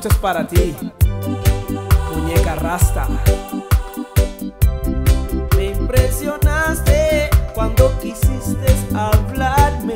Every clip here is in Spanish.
Esto es para ti, muñeca rasta. Me impresionaste cuando quisiste hablarme,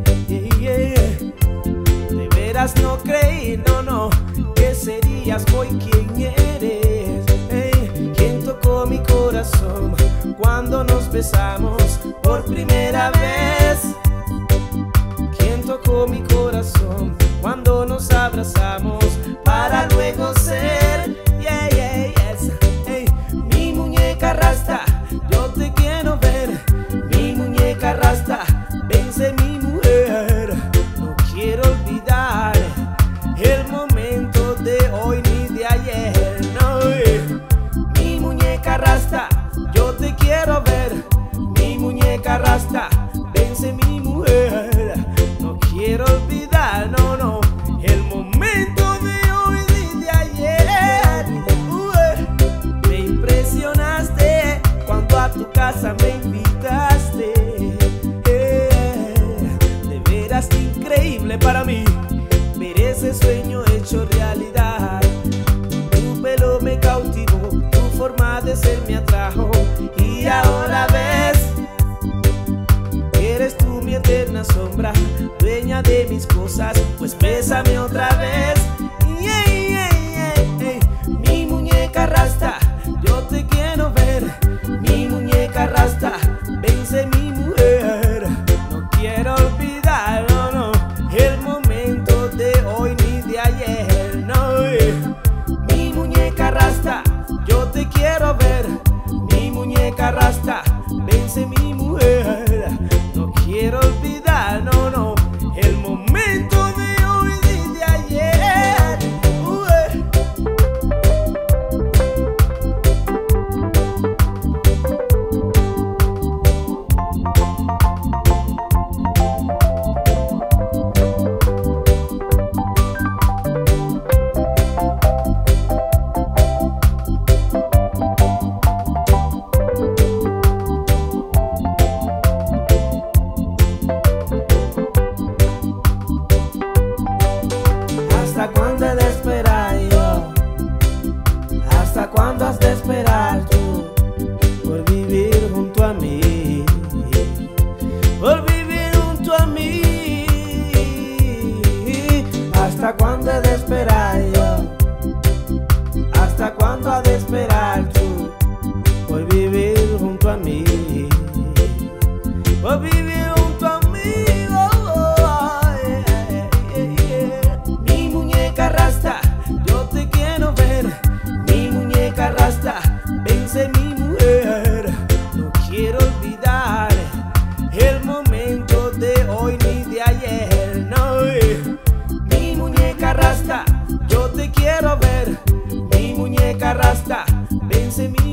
De veras no creí, no, que serías hoy quien eres, Quien tocó mi corazón cuando nos besamos por primera vez. Quien tocó mi corazón cuando nos abrazamos para luego ser, yes. Mi muñeca rasta, yo te quiero ver. Mi muñeca rasta, vence mi mujer. No quiero olvidar el momento de hoy ni de ayer, no. Mi muñeca rasta, yo te quiero ver. Mi muñeca rasta, vence mi mujer. No quiero olvidar, no, el momento de hoy ni de ayer. Me impresionaste cuando a tu casa me invitaste, De veras increíble para mí ver ese sueño hecho realidad. Tu pelo me cautivó, tu forma de ser me atrajo, y ahora ves que eres tú mi eterna sombra, dueña de mis cosas, pues bésame otra vez. Mi muñeca rasta, yo te quiero ver. Mi muñeca rasta, vence mi mujer. No quiero olvidar, no, el momento de hoy ni de ayer, no. Mi muñeca rasta, yo te quiero ver. Mi muñeca rasta, vence mi mujer. No quiero olvidar, no, el momento de hoy ni de ayer. ¿Hasta cuándo he de esperar yo? ¿Hasta cuándo has de esperar tú por vivir junto a mí? Por vivir junto a mí. ¿Hasta cuándo he de esperar yo? ¿Hasta cuándo has de esperar tú por vivir junto a mí? Por vivir junto a mí. Mi muñeca rasta, yo te quiero ver. Mi muñeca rasta, vence mi mujer. No quiero olvidar el momento de hoy ni de ayer, no. Mi muñeca rasta, yo te quiero ver. Mi muñeca rasta, vence mi